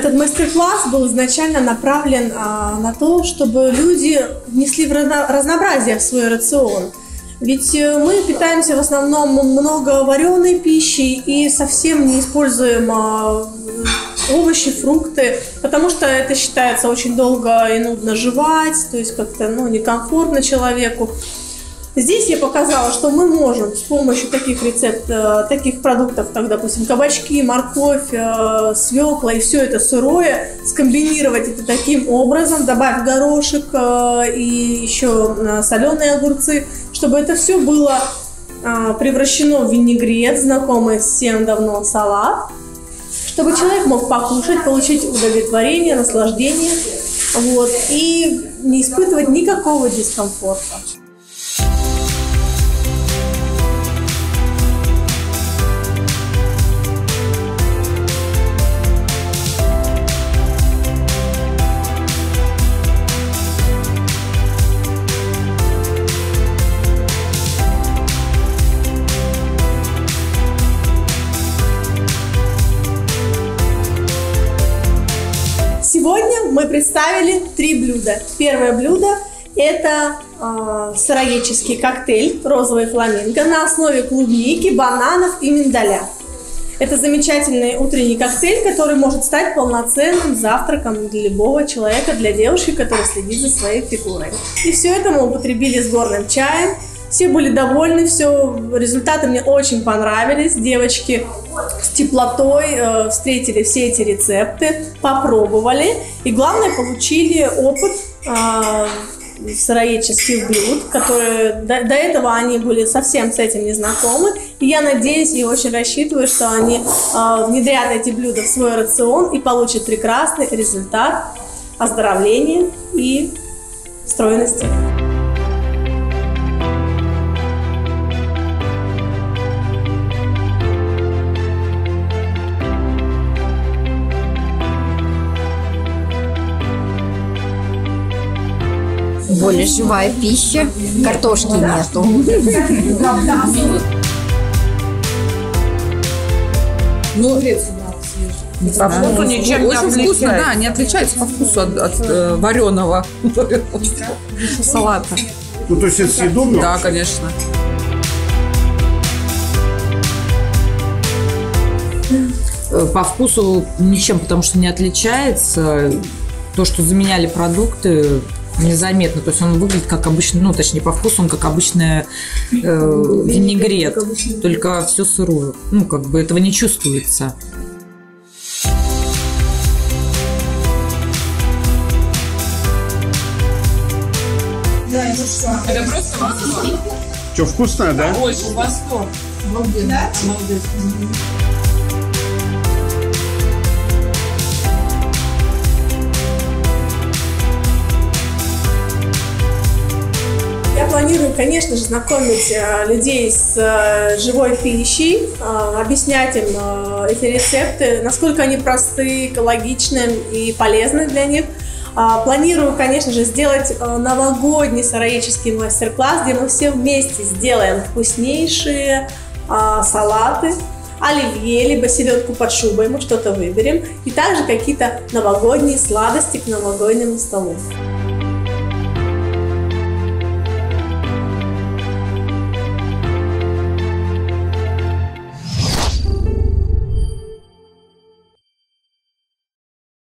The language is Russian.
Этот мастер-класс был изначально направлен на то, чтобы люди внесли разнообразие в свой рацион. Ведь мы питаемся в основном много вареной пищей и совсем не используем овощи, фрукты, потому что это считается очень долго и нудно жевать, то есть как-то некомфортно человеку. Здесь я показала, что мы можем с помощью таких продуктов, как, допустим, кабачки, морковь, свекла и все это сырое, скомбинировать это таким образом, добавив горошек и еще соленые огурцы, чтобы это все было превращено в винегрет, знакомый всем давно салат, чтобы человек мог покушать, получить удовлетворение, наслаждение, и не испытывать никакого дискомфорта. Сегодня мы представили 3 блюда. Первое блюдо – это сыроедческий коктейль «Розовый фламинго» на основе клубники, бананов и миндаля. Это замечательный утренний коктейль, который может стать полноценным завтраком для любого человека, для девушки, которая следит за своей фигурой. И все это мы употребили с горным чаем. Все были довольны, результаты мне очень понравились. Девочки с теплотой встретили все эти рецепты, попробовали. И главное, получили опыт сыроедческих блюд, которые до этого они были совсем с этим не знакомы. И я надеюсь и очень рассчитываю, что они внедрят эти блюда в свой рацион и получат прекрасный результат оздоровления и стройности. Более живая пища, картошки нету. По вкусу ничем не отличается. Вкусно, да, не отличается по вкусу от вареного салата. То есть это съедобно? Да, конечно. По вкусу ничем, потому что не отличается. То, что заменяли продукты, незаметно. То есть он выглядит как обычный, точнее по вкусу он как обычный винегрет, только все сырое. Этого не чувствуется. Это просто восторг. Что, вкусно, да? Очень восторг. Да? Я планирую, конечно же, знакомить людей с живой пищей, объяснять им эти рецепты, насколько они просты, экологичны и полезны для них. Планирую, конечно же, сделать новогодний сыроедческий мастер-класс, где мы все вместе сделаем вкуснейшие салаты, оливье, либо селедку под шубой, мы что-то выберем, и также какие-то новогодние сладости к новогоднему столу.